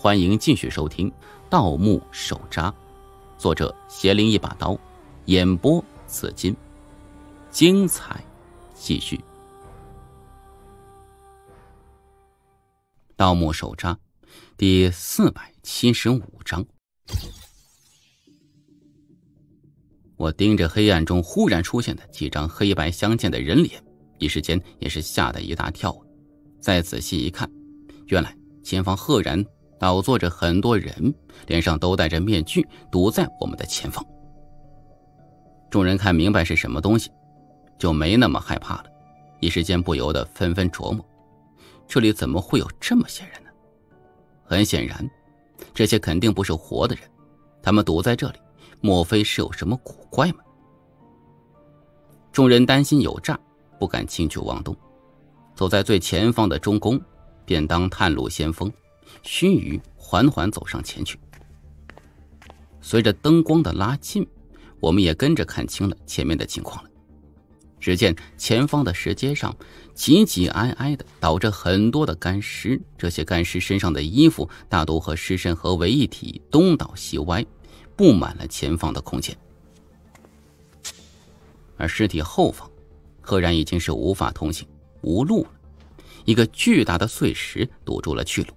欢迎继续收听《盗墓手札》，作者邪灵一把刀，演播紫金，精彩继续。《盗墓手札》第475章。我盯着黑暗中忽然出现的几张黑白相间的人脸，一时间也是吓得一大跳。再仔细一看，原来前方赫然倒坐着很多人，脸上都戴着面具，堵在我们的前方。众人看明白是什么东西，就没那么害怕了，一时间不由得纷纷琢磨，这里怎么会有这么些人呢？很显然，这些肯定不是活的人，他们堵在这里，莫非是有什么古怪吗？众人担心有诈，不敢轻举妄动。走在最前方的中公便当探路先锋，须臾缓缓走上前去。随着灯光的拉近，我们也跟着看清了前面的情况了。只见前方的石阶上挤挤挨挨的倒着很多的干尸，这些干尸身上的衣服大都和尸身合为一体，东倒西歪，布满了前方的空间。而尸体后方赫然已经是无法通行，无路了，一个巨大的碎石堵住了去路。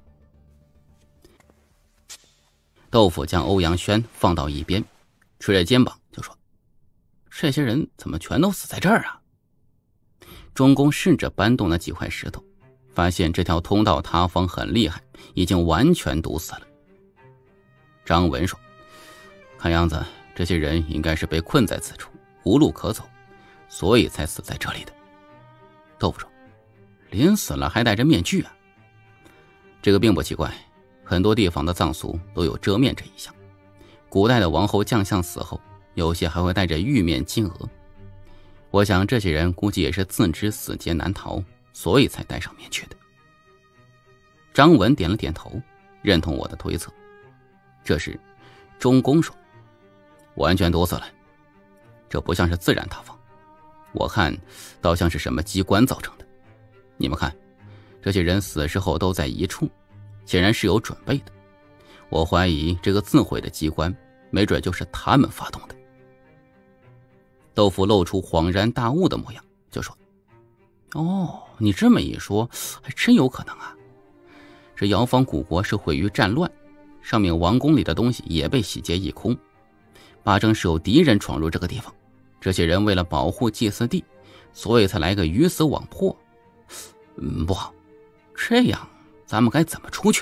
豆腐将欧阳轩放到一边，捶着肩膀就说：“这些人怎么全都死在这儿啊？”钟公试着搬动那几块石头，发现这条通道塌方很厉害，已经完全堵死了。张文说：“看样子这些人应该是被困在此处，无路可走，所以才死在这里的。”豆腐说：“临死了还戴着面具啊？”这个并不奇怪，很多地方的葬俗都有遮面这一项。古代的王侯将相死后，有些还会戴着玉面金额。我想这些人估计也是自知死劫难逃，所以才戴上面具的。张文点了点头，认同我的推测。这时钟公说：“完全堵死了，这不像是自然塌方，我看倒像是什么机关造成的。你们看，这些人死时候都在一处，显然是有准备的。我怀疑这个自毁的机关没准就是他们发动的。”豆腐露出恍然大悟的模样，就说：“哦，你这么一说还真有可能啊。这瑶坊古国是毁于战乱，上面王宫里的东西也被洗劫一空，八成是有敌人闯入这个地方，这些人为了保护祭祀地，所以才来个鱼死网破。不好，这样咱们该怎么出去？”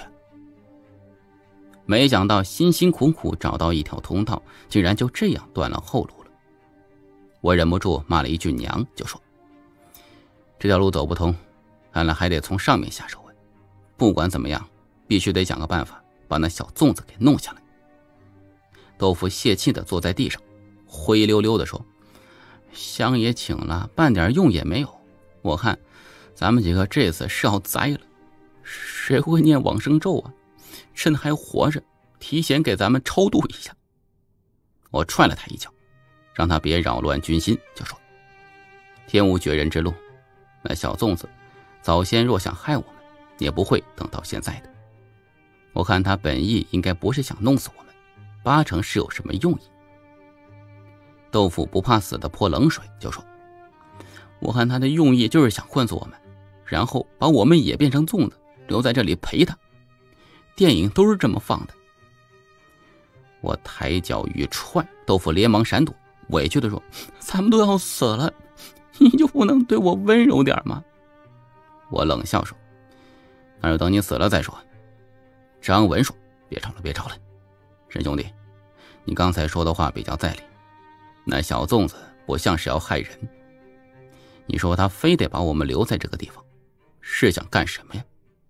没想到辛辛苦苦找到一条通道，竟然就这样断了后路了。我忍不住骂了一句娘，就说：“这条路走不通，看来还得从上面下手。不管怎么样，必须得想个办法把那小粽子给弄下来。”豆腐泄气地坐在地上，灰溜溜地说：“香也请了，半点用也没有。我看咱们几个这次是要栽了，谁会念往生咒啊？趁还活着，提前给咱们超度一下。”我踹了他一脚，让他别扰乱军心，就说：“天无绝人之路，那小粽子早先若想害我们，也不会等到现在的。我看他本意应该不是想弄死我们，八成是有什么用意。”豆腐不怕死的泼冷水，就说：“我看他的用意就是想困死我们，然后把我们也变成粽子，留在这里陪他。电影都是这么放的。”我抬脚欲踹，豆腐连忙闪躲，委屈地说：“咱们都要死了，你就不能对我温柔点吗？”我冷笑说：“那就等你死了再说。”张文说：“别吵了，别吵了，沈兄弟，你刚才说的话比较在理。那小粽子不像是要害人，你说他非得把我们留在这个地方，是想干什么呀？”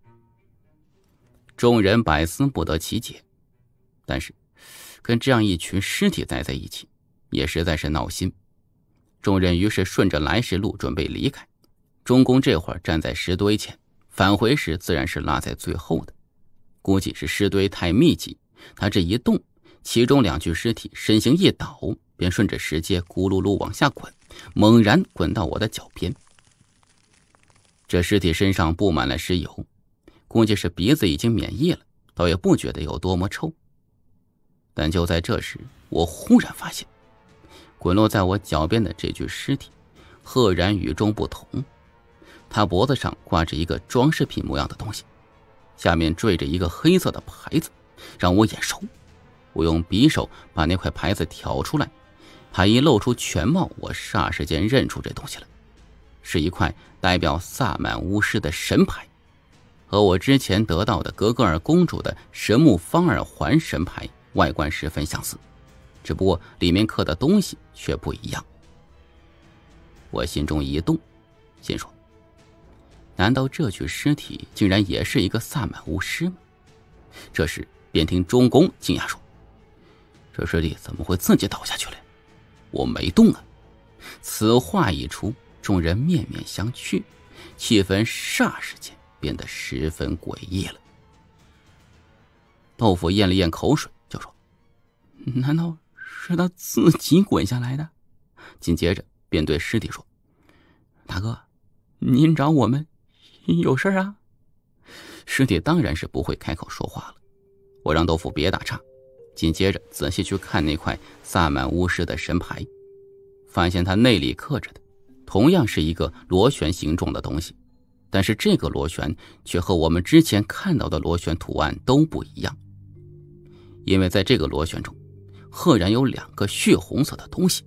众人百思不得其解，但是跟这样一群尸体待在一起，也实在是闹心。众人于是顺着来时路准备离开。钟公这会儿站在石堆前，返回时自然是落在最后的。估计是尸堆太密集，他这一动，其中2具尸体身形一倒，便顺着石阶咕噜噜往下滚，猛然滚到我的脚边。这尸体身上布满了尸油，估计是鼻子已经免疫了， 倒也不觉得有多么臭。但就在这时，我忽然发现，滚落在我脚边的这具尸体赫然与众不同。他脖子上挂着一个装饰品模样的东西，下面缀着一个黑色的牌子，让我眼熟。我用匕首把那块牌子挑出来，牌一露出全貌，我霎时间认出这东西了，是一块代表萨满巫师的神牌，和我之前得到的格格尔公主的神木方尔环神牌外观十分相似，只不过里面刻的东西却不一样。我心中一动，心说，难道这具尸体竟然也是一个萨满巫师吗？这时便听钟公惊讶说，这尸体怎么会自己倒下去了？我没动啊。此话一出，众人面面相觑，气氛霎时间变得十分诡异了。豆腐咽了咽口水，就说，难道是他自己滚下来的？紧接着便对尸体说，大哥，您找我们有事啊？尸体当然是不会开口说话了。我让豆腐别打岔，紧接着仔细去看那块萨满巫师的神牌，发现它内里刻着的同样是一个螺旋形状的东西，但是这个螺旋却和我们之前看到的螺旋图案都不一样，因为在这个螺旋中赫然有2个血红色的东西。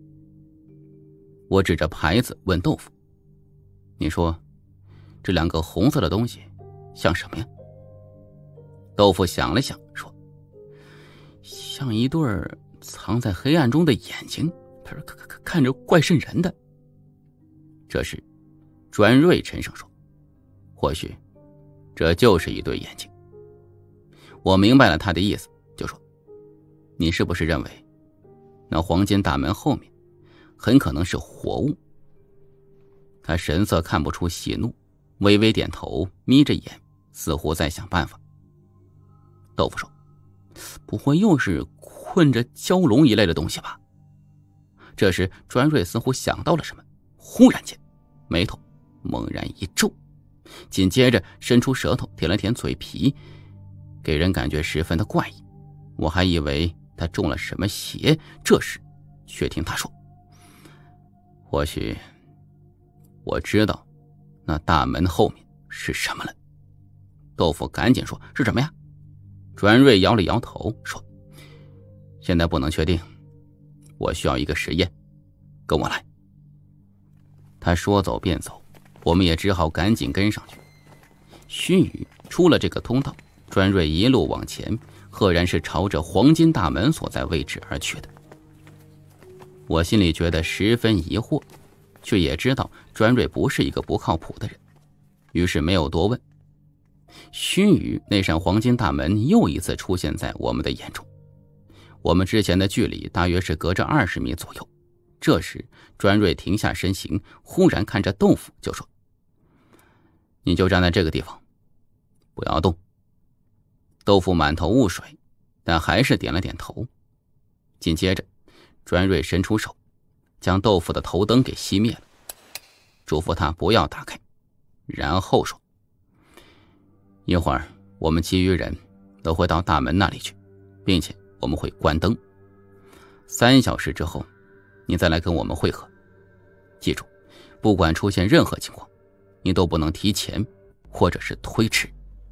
我指着牌子问豆腐，你说这2个红色的东西像什么呀？豆腐想了想说，像一对藏在黑暗中的眼睛，看着怪瘆人的。这时专瑞沉声说，或许这就是一对眼睛。我明白了他的意思，就说，你是不是认为那黄金大门后面很可能是活物？他神色看不出喜怒，微微点头，眯着眼，似乎在想办法。豆腐说，不会又是困着蛟龙一类的东西吧？这时专瑞似乎想到了什么，忽然间眉头猛然一皱，紧接着伸出舌头舔了舔嘴皮，给人感觉十分的怪异。我还以为他中了什么邪，这时却听他说，或许我知道那大门后面是什么了。豆腐赶紧说，是什么呀？专瑞摇了摇头说，现在不能确定，我需要一个实验，跟我来。他说走便走，我们也只好赶紧跟上去。须臾出了这个通道，专瑞一路往前，赫然是朝着黄金大门所在位置而去的。我心里觉得十分疑惑，却也知道专瑞不是一个不靠谱的人，于是没有多问。须臾那扇黄金大门又一次出现在我们的眼中，我们之前的距离大约是隔着20米左右。这时专瑞停下身形，忽然看着豆腐就说，你就站在这个地方，不要动。豆腐满头雾水，但还是点了点头。紧接着专瑞伸出手，将豆腐的头灯给熄灭了，嘱咐他不要打开，然后说，一会儿我们其余人都会到大门那里去，并且我们会关灯。3小时之后你再来跟我们会合。记住，不管出现任何情况，你都不能提前或者是推迟。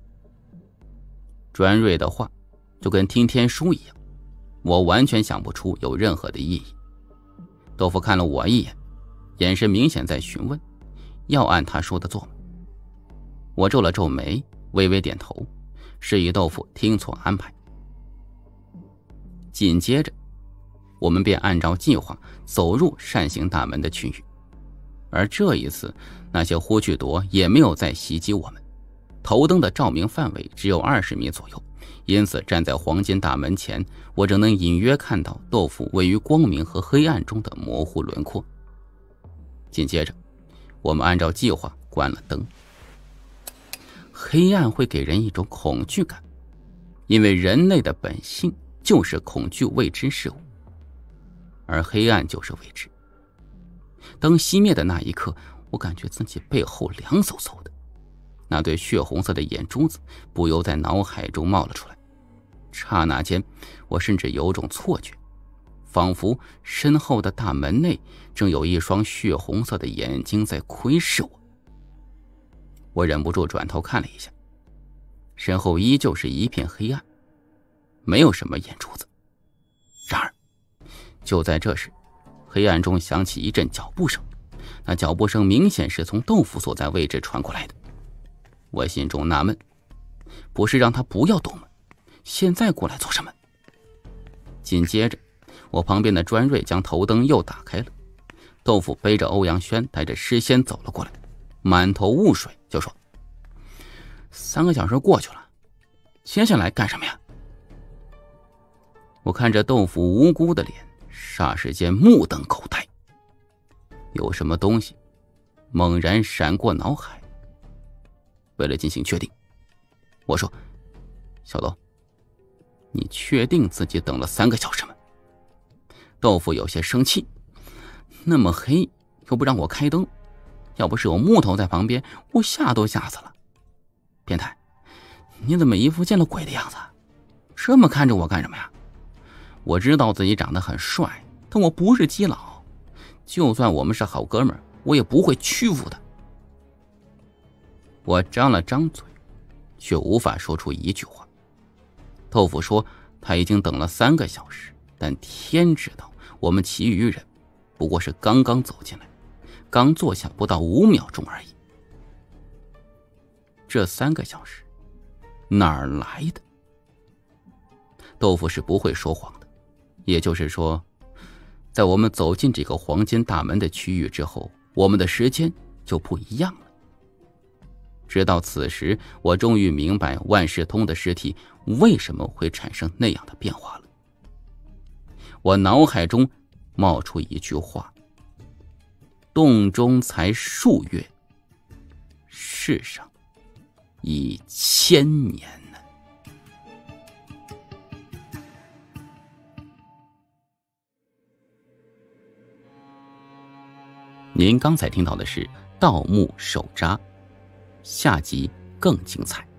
专瑞的话就跟听天书一样，我完全想不出有任何的意义。豆腐看了我一眼，眼神明显在询问，要按他说的做吗？我皱了皱眉，微微点头，示意豆腐听从安排。紧接着我们便按照计划走入扇形大门的区域，而这一次那些呼巨夺也没有再袭击我们。头灯的照明范围只有20米左右，因此站在黄金大门前，我只能隐约看到豆腐位于光明和黑暗中的模糊轮廓。紧接着我们按照计划关了灯。黑暗会给人一种恐惧感，因为人类的本性就是恐惧未知事物，而黑暗就是未知。灯熄灭的那一刻，我感觉自己背后凉飕飕的， 那对血红色的眼珠子不由在脑海中冒了出来。刹那间，我甚至有种错觉，仿佛身后的大门内正有一双血红色的眼睛在窥视我。我忍不住转头看了一下，身后依旧是一片黑暗，没有什么眼珠子。然而就在这时，黑暗中响起一阵脚步声，那脚步声明显是从豆腐所在位置传过来的。我心中纳闷，不是让他不要动吗？现在过来做什么？紧接着，我旁边的专瑞将头灯又打开了，豆腐背着欧阳轩带着诗仙走了过来，满头雾水，就说：“3个小时过去了，接下来干什么呀？”我看着豆腐无辜的脸，霎时间目瞪口呆。有什么东西猛然闪过脑海。为了进行确定，我说：“小豆，你确定自己等了3个小时吗？”豆腐有些生气：“那么黑又不让我开灯，要不是有木头在旁边，我吓都吓死了。变态，你怎么一副见了鬼的样子？这么看着我干什么呀？我知道自己长得很帅，但我不是基佬，就算我们是好哥们儿，我也不会屈服的。”我张了张嘴，却无法说出一句话。豆腐说他已经等了3个小时，但天知道我们其余人不过是刚刚走进来，刚坐下不到5秒钟而已。这3个小时哪儿来的？豆腐是不会说谎的，也就是说，在我们走进这个黄金大门的区域之后，我们的时间就不一样了。直到此时，我终于明白万事通的尸体为什么会产生那样的变化了。我脑海中冒出一句话：“洞中才数月，世上已1000年呢。”您刚才听到的是《盗墓手札》，下集更精彩。